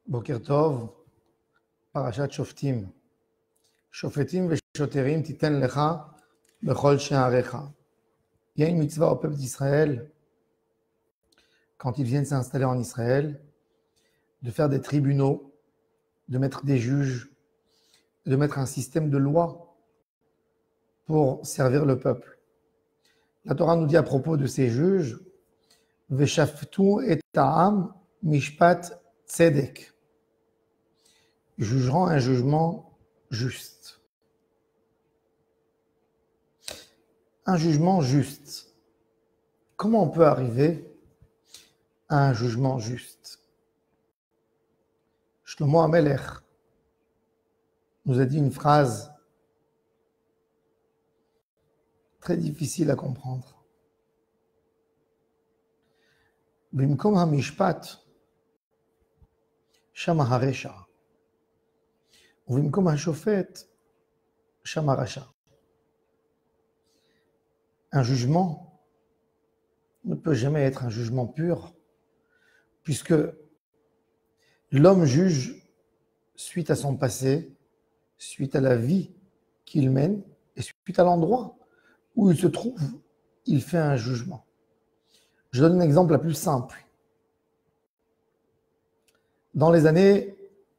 Boker Tov, Parashat Shoftim. Shofetim veshoterim titen lecha bechol she'arecha. Il y a une mitzvah au peuple d'Israël, quand ils viennent s'installer en Israël, de faire des tribunaux, de mettre des juges, de mettre un système de loi pour servir le peuple. La Torah nous dit à propos de ces juges, Veshaftu et ta'am mishpat tzedek. Ils jugeront un jugement juste. Un jugement juste. Comment on peut arriver à un jugement juste? Shlomo HaMelech nous a dit une phrase très difficile à comprendre. Bimkom hamishpat shama haresha. Ubimkom hashofet shama rasha. Un jugement ne peut jamais être un jugement pur, puisque l'homme juge suite à son passé, suite à la vie qu'il mène, et suite à l'endroit où il se trouve, il fait un jugement. Je donne un exemple la plus simple. Dans les années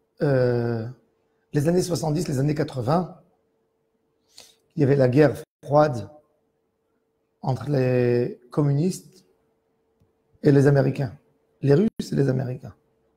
70, les années 80, il y avait la guerre froide entre les communistes et les Américains, les Russes et les Américains.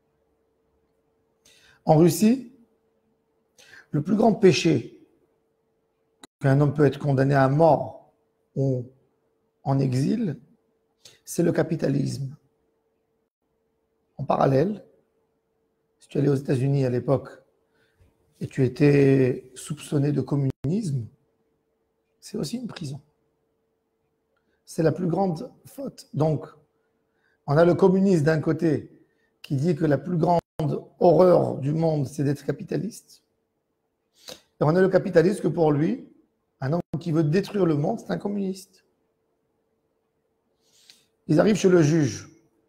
En Russie, le plus grand péché qu'un homme peut être condamné à mort ou en exil, c'est le capitalisme. En parallèle, si tu allais aux États-Unis à l'époque et tu étais soupçonné de communisme, c'est aussi une prison. C'est la plus grande faute. Donc, on a le communiste d'un côté qui dit que la plus grande horreur du monde, c'est d'être capitaliste. Et on a le capitaliste que pour lui, un homme qui veut détruire le monde, c'est un communiste. Ils arrivent chez le juge.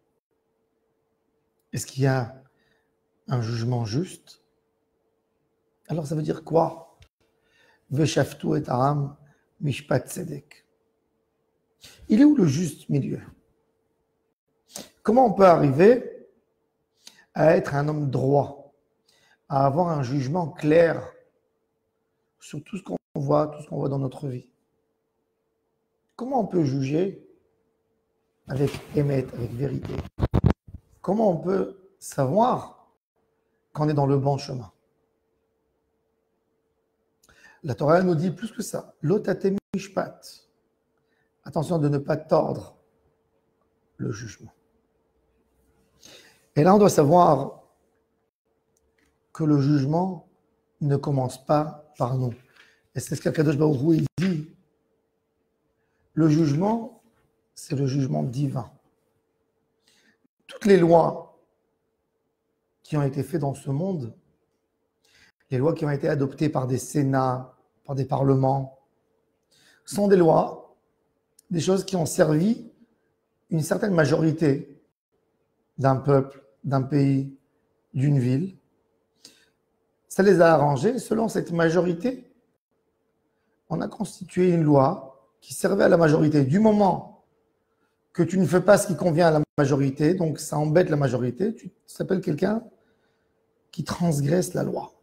Est-ce qu'il y a un jugement juste? Alors ça veut dire quoi? Veshaftu et ta'am mishpat tzedek. Il est où le juste milieu? Comment on peut arriver à être un homme droit, à avoir un jugement clair sur tout ce qu'on voit, tout ce qu'on voit dans notre vie? Comment on peut juger avec émet, avec vérité? Comment on peut savoir qu'on est dans le bon chemin? La Torah nous dit plus que ça. Lotate mishpat. Attention de ne pas tordre le jugement. Et là, on doit savoir que le jugement ne commence pas par nous. Et c'est ce qu'Akadosh Baruch Hu dit. Le jugement, c'est le jugement divin. Toutes les lois qui ont été faites dans ce monde, les lois qui ont été adoptées par des sénats, par des parlements, sont des lois, des choses qui ont servi une certaine majorité d'un peuple, d'un pays, d'une ville. Ça les a arrangés. Selon cette majorité, on a constitué une loi qui servait à la majorité. Du moment que tu ne fais pas ce qui convient à la majorité, donc ça embête la majorité, tu t'appelles quelqu'un qui transgresse la loi.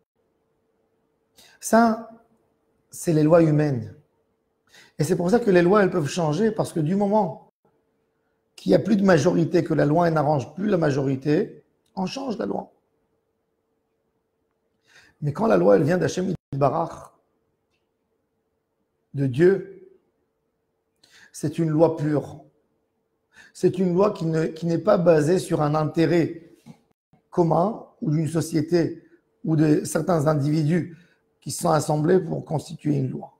Ça, c'est les lois humaines. Et c'est pour ça que les lois, elles peuvent changer, parce que du moment qu'il n'y a plus de majorité, que la loi n'arrange plus la majorité, on change la loi. Mais quand la loi, elle vient d'Hachem Yitbarach, de Dieu, c'est une loi pure. C'est une loi qui n'est pas basée sur un intérêt commun ou d'une société ou de certains individus qui sont assemblés pour constituer une loi.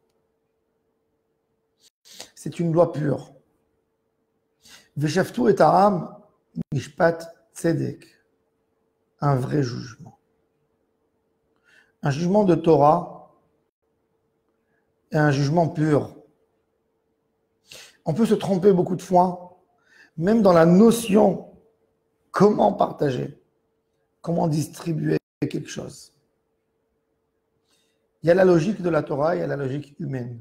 C'est une loi pure. Veshaftu et ta'am mishpat tzedek. Un vrai jugement. Un jugement de Torah et un jugement pur. On peut se tromper beaucoup de fois, même dans la notion comment partager. comment distribuer quelque chose. Il y a la logique de la Torah, il y a la logique humaine.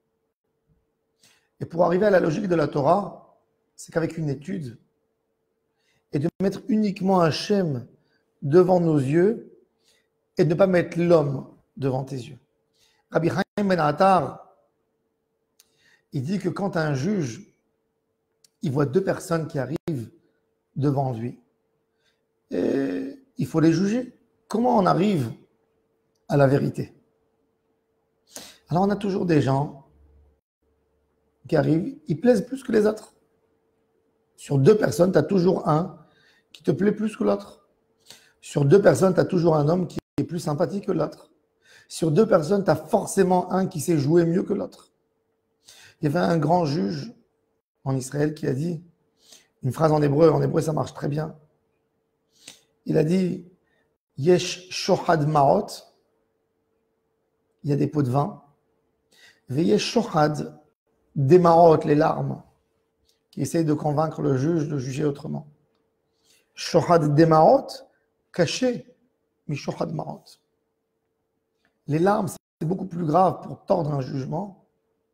Et pour arriver à la logique de la Torah, c'est qu'avec une étude, et de mettre uniquement Hachem devant nos yeux, et de ne pas mettre l'homme devant tes yeux. Rabbi Chaim Ben Attar, il dit que quand un juge, il voit deux personnes qui arrivent devant lui, et il faut les juger. Comment on arrive à la vérité? Alors on a toujours des gens qui arrivent, ils plaisent plus que les autres. Sur deux personnes, tu as toujours un qui te plaît plus que l'autre. Sur deux personnes, tu as toujours un homme qui est plus sympathique que l'autre. Sur deux personnes, tu as forcément un qui sait jouer mieux que l'autre. Il y avait un grand juge en Israël qui a dit une phrase en hébreu ça marche très bien. Il a dit Yesh shohad ma'ot, il y a des pots de vin. Veyesh shohad demarot, les larmes, qui essayent de convaincre le juge de juger autrement. Shohad demarot, caché, mais shohad marot. Les larmes, c'est beaucoup plus grave pour tordre un jugement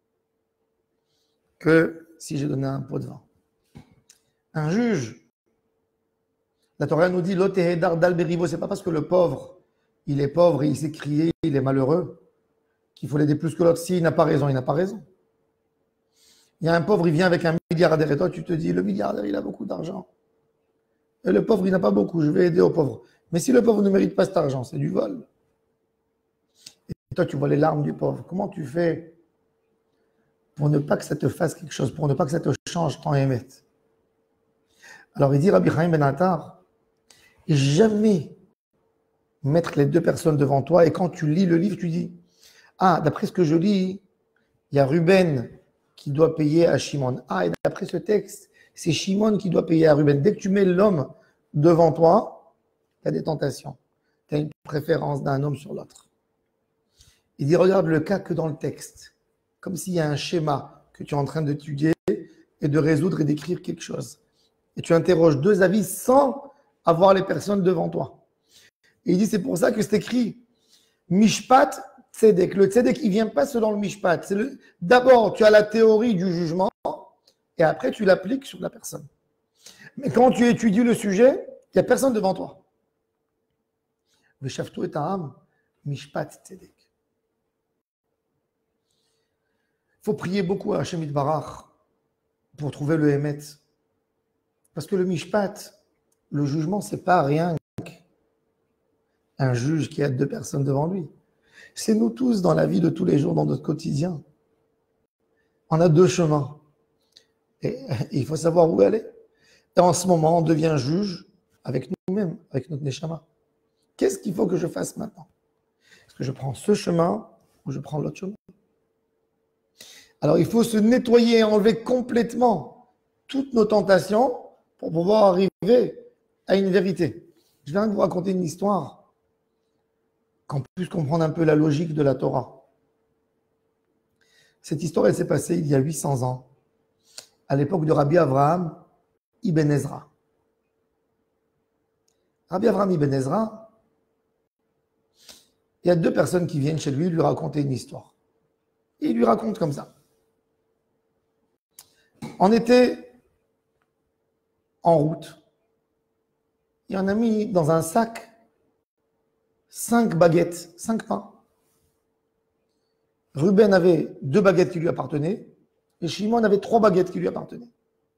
que si j'ai donné un pot de vin. Un juge, la Torah nous dit l'otehedar dal berivo, c'est pas parce que le pauvre, il est pauvre et il s'est crié, il est malheureux, qu'il faut l'aider plus que l'autre. S'il n'a pas raison, il n'a pas raison. Il y a un pauvre, il vient avec un milliardaire et toi, tu te dis, le milliardaire, il a beaucoup d'argent. Et le pauvre, il n'a pas beaucoup, je vais aider au pauvre. Mais si le pauvre ne mérite pas cet argent, c'est du vol. Et toi, tu vois les larmes du pauvre. Comment tu fais pour ne pas que ça te fasse quelque chose, pour ne pas que ça te change ton émet? Alors, il dit, Rabbi Chaim Ben Attar, jamais mettre les deux personnes devant toi et quand tu lis le livre, tu dis, ah, d'après ce que je lis, il y a Ruben qui doit payer à Shimon. Ah, et d'après ce texte, c'est Shimon qui doit payer à Ruben. Dès que tu mets l'homme devant toi, tu as des tentations. Tu as une préférence d'un homme sur l'autre. Il dit, regarde le cas que dans le texte. Comme s'il y a un schéma que tu es en train d'étudier et de résoudre et d'écrire quelque chose. Et tu interroges deux avis sans avoir les personnes devant toi. Et il dit, c'est pour ça que c'est écrit Mishpat Tzedek. Le Tzedek, il ne vient pas selon le Mishpat. D'abord, tu as la théorie du jugement et après, tu l'appliques sur la personne. Mais quand tu étudies le sujet, il n'y a personne devant toi. Veshaftu et Ta'am, Mishpat Tzedek. Il faut prier beaucoup à Hashem Yitbarach pour trouver le Emet. Parce que le Mishpat, le jugement, ce n'est pas rien qu'un juge qui a deux personnes devant lui. C'est nous tous dans la vie de tous les jours, dans notre quotidien. On a deux chemins. Et il faut savoir où aller. Et en ce moment, on devient juge avec nous-mêmes, avec notre Neshama. Qu'est-ce qu'il faut que je fasse maintenant? Est-ce que je prends ce chemin ou je prends l'autre chemin? Alors, il faut se nettoyer et enlever complètement toutes nos tentations pour pouvoir arriver à une vérité. Je viens de vous raconter une histoire qu'on puisse comprendre un peu la logique de la Torah. Cette histoire, elle s'est passée il y a 800 ans, à l'époque de Rabbi Avraham Ibn Ezra. Rabbi Avraham Ibn Ezra, il y a deux personnes qui viennent chez lui raconter une histoire. Et il lui raconte comme ça. On était en route. Et on a mis dans un sac 5 baguettes, 5 pains. Ruben avait 2 baguettes qui lui appartenaient et Shimon avait 3 baguettes qui lui appartenaient.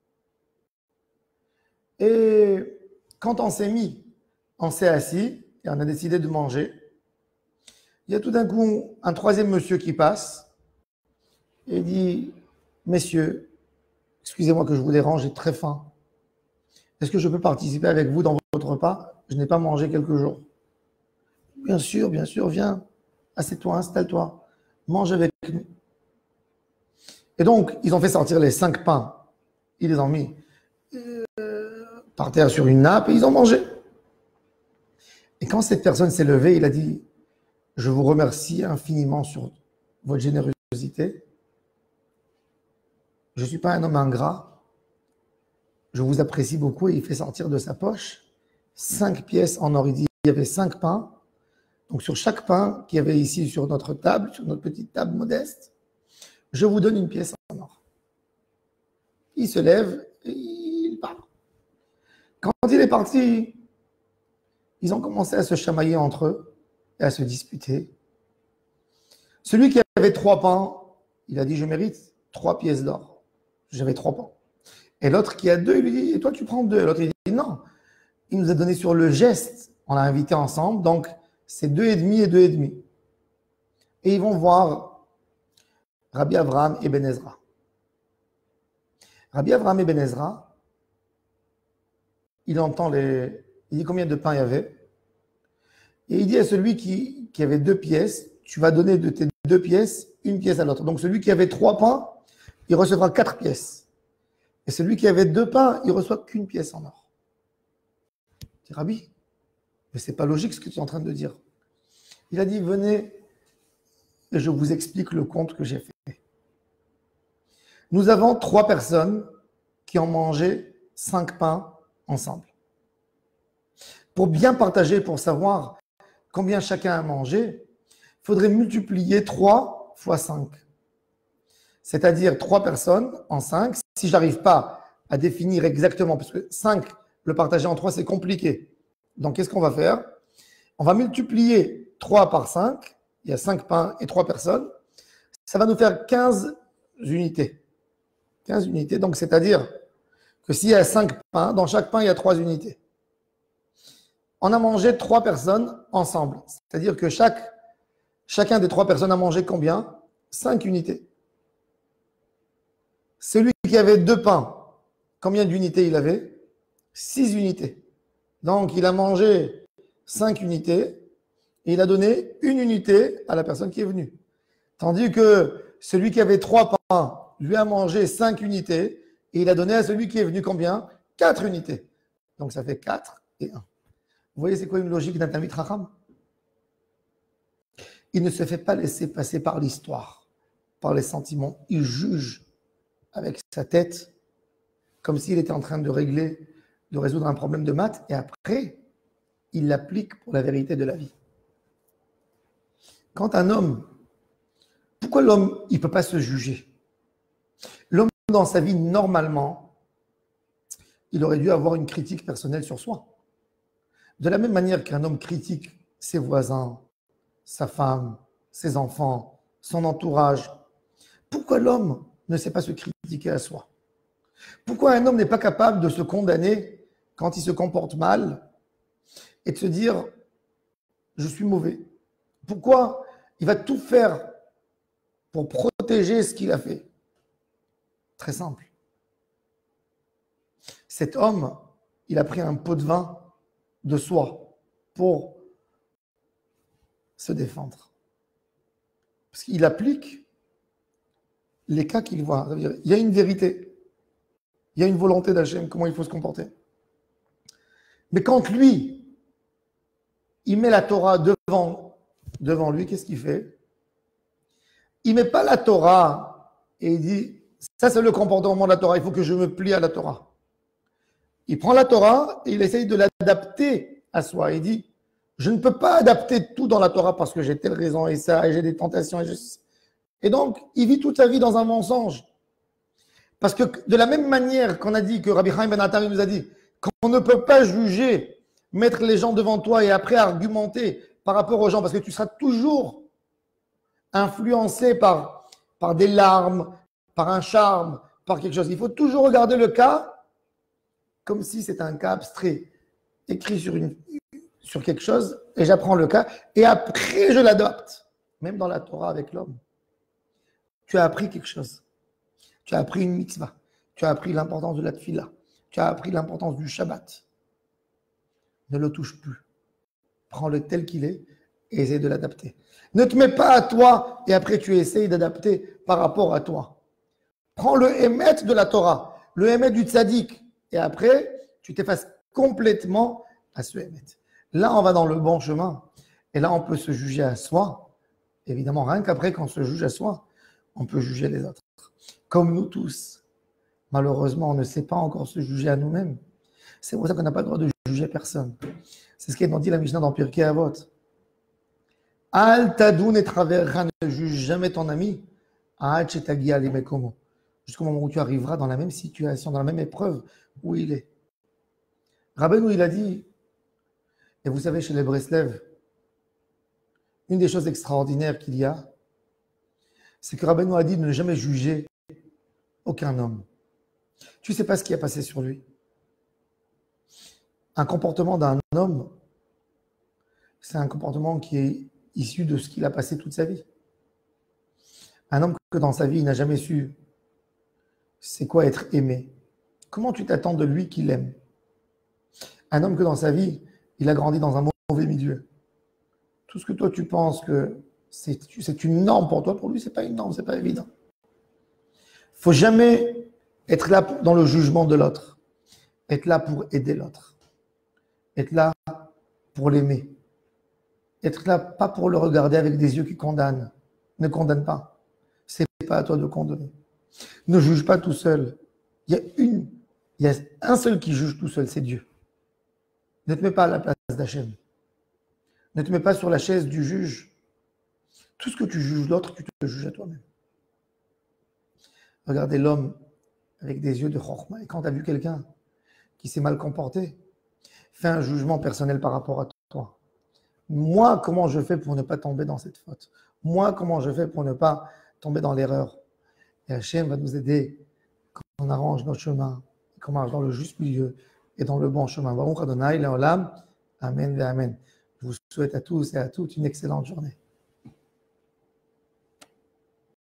Et quand on s'est assis et on a décidé de manger, il y a tout d'un coup un troisième monsieur qui passe et dit « Messieurs, excusez-moi que je vous dérange, j'ai très faim. Est-ce que je peux participer avec vous dans votre repas? Je n'ai pas mangé quelques jours. » Bien sûr, viens. Assieds-toi, installe-toi. Mange avec nous. Et donc, ils ont fait sortir les 5 pains. Ils les ont mis par terre sur une nappe et ils ont mangé. Et quand cette personne s'est levée, il a dit « Je vous remercie infiniment sur votre générosité. Je ne suis pas un homme ingrat. Je vous apprécie beaucoup. » Et il fait sortir de sa poche 5 pièces en or. Il dit, il y avait 5 pains. Donc sur chaque pain qu'il y avait ici sur notre table, sur notre petite table modeste, je vous donne une pièce en or. Il se lève et il part. Quand il est parti, ils ont commencé à se chamailler entre eux et à se disputer. Celui qui avait 3 pains, il a dit, je mérite 3 pièces d'or. J'avais 3 pains. Et l'autre qui a 2, il lui dit, et toi tu prends 2. Et l'autre il dit, non. Il nous a donné sur le geste, on l'a invité ensemble, donc c'est 2,5 et 2,5. Et ils vont voir Rabbi Avraham et Ben Ezra. Rabbi Avraham et Ben Ezra, il entend il dit combien de pains il y avait. Et il dit à celui qui avait 2 pièces, tu vas donner de tes 2 pièces, une pièce à l'autre. Donc celui qui avait 3 pains, il recevra 4 pièces. Et celui qui avait 2 pains, il reçoit qu'une pièce en or. Je dis, Rabbi, mais c'est pas logique ce que tu es en train de dire. Il a dit, venez et je vous explique le compte que j'ai fait. Nous avons 3 personnes qui ont mangé 5 pains ensemble. Pour bien partager, pour savoir combien chacun a mangé, il faudrait multiplier 3 fois 5. C'est-à-dire 3 personnes en 5. Si je n'arrive pas à définir exactement, parce que 5, le partager en 3, c'est compliqué. Donc, qu'est-ce qu'on va faire? On va multiplier 3 par 5. Il y a 5 pains et 3 personnes. Ça va nous faire 15 unités. 15 unités, donc c'est-à-dire que s'il y a 5 pains, dans chaque pain, il y a 3 unités. On a mangé 3 personnes ensemble. C'est-à-dire que chacun des 3 personnes a mangé combien? 5 unités. Celui qui avait 2 pains, combien d'unités il avait? 6 unités. Donc, il a mangé 5 unités et il a donné une unité à la personne qui est venue. Tandis que celui qui avait 3 pains, lui a mangé 5 unités et il a donné à celui qui est venu combien? 4 unités. Donc, ça fait 4 et 1. Vous voyez, c'est quoi une logique d'un Talmid Chacham? Il ne se fait pas laisser passer par l'histoire, par les sentiments. Il juge avec sa tête comme s'il était en train de résoudre un problème de maths et après, il l'applique pour la vérité de la vie. Quand un homme, pourquoi l'homme, il ne peut pas se juger? L'homme, dans sa vie, normalement, il aurait dû avoir une critique personnelle sur soi. De la même manière qu'un homme critique ses voisins, sa femme, ses enfants, son entourage, pourquoi l'homme ne sait pas se critiquer à soi? Pourquoi un homme n'est pas capable de se condamner quand il se comporte mal et de se dire « je suis mauvais ». Pourquoi il va tout faire pour protéger ce qu'il a fait? Très simple. Cet homme, il a pris un pot de vin de soi pour se défendre. Parce qu'il applique les cas qu'il voit. Ça veut dire, il y a une vérité, il y a une volonté d'Hachem, comment il faut se comporter. Mais quand lui, il met la Torah devant lui, qu'est-ce qu'il fait? Il ne met pas la Torah et il dit, ça c'est le comportement de la Torah, il faut que je me plie à la Torah. Il prend la Torah et il essaye de l'adapter à soi. Il dit, je ne peux pas adapter tout dans la Torah parce que j'ai telle raison et ça, et j'ai des tentations. Et donc, il vit toute sa vie dans un mensonge. Parce que de la même manière qu'on a dit, que Rabbi Chaim Ben Attar nous a dit, qu'on ne peut pas juger, mettre les gens devant toi et après argumenter par rapport aux gens, parce que tu seras toujours influencé par des larmes, par un charme, par quelque chose. Il faut toujours regarder le cas comme si c'était un cas abstrait, écrit sur quelque chose, et j'apprends le cas, et après je l'adopte. Même dans la Torah avec l'homme. Tu as appris quelque chose. Tu as appris une mitzvah. Tu as appris l'importance de la tefila. Tu as appris l'importance du Shabbat. Ne le touche plus. Prends-le tel qu'il est et essaie de l'adapter. Ne te mets pas à toi et après tu essayes d'adapter par rapport à toi. Prends le émet de la Torah, le émet du tzaddik, et après tu t'effaces complètement à ce émet. Là, on va dans le bon chemin. Et là, on peut se juger à soi. Évidemment, rien qu'après, quand on se juge à soi, on peut juger les autres. Comme nous tous. Malheureusement, on ne sait pas encore se juger à nous-mêmes. C'est pour ça qu'on n'a pas le droit de juger personne. C'est ce qu'a dit la Mishnah dans Pirkei Avot. Al tadoun et travers, ne juge jamais ton ami. Jusqu'au moment où tu arriveras dans la même situation, dans la même épreuve où il est. Rabbeinu, il a dit, et vous savez, chez les Breslev, une des choses extraordinaires qu'il y a, c'est que Rabbeinu a dit de ne jamais juger aucun homme. Tu ne sais pas ce qui a passé sur lui. Un comportement d'un homme, c'est un comportement qui est issu de ce qu'il a passé toute sa vie. Un homme que dans sa vie, il n'a jamais su c'est quoi être aimé. Comment tu t'attends de lui qu'il aime? Un homme que dans sa vie, il a grandi dans un mauvais milieu. Tout ce que toi tu penses que c'est une norme pour toi, pour lui, c'est pas une norme, c'est pas évident. Il faut jamais être là dans le jugement de l'autre. Être là pour aider l'autre. Être là pour l'aimer. Être là pas pour le regarder avec des yeux qui condamnent. Ne condamne pas. C'est pas à toi de condamner. Ne juge pas tout seul. Il y a un seul qui juge tout seul, c'est Dieu. Ne te mets pas à la place d'Hachem. Ne te mets pas sur la chaise du juge. Tout ce que tu juges l'autre, tu te juges à toi-même. Regardez l'homme avec des yeux de chorma. Et quand tu as vu quelqu'un qui s'est mal comporté, fais un jugement personnel par rapport à toi. Moi, comment je fais pour ne pas tomber dans cette faute? Moi, comment je fais pour ne pas tomber dans l'erreur? Et Hachem va nous aider quand on arrange notre chemin, qu'on marche dans le juste milieu et dans le bon chemin. Baruch Adonai, Leolam, Amen et Amen. Je vous souhaite à tous et à toutes une excellente journée.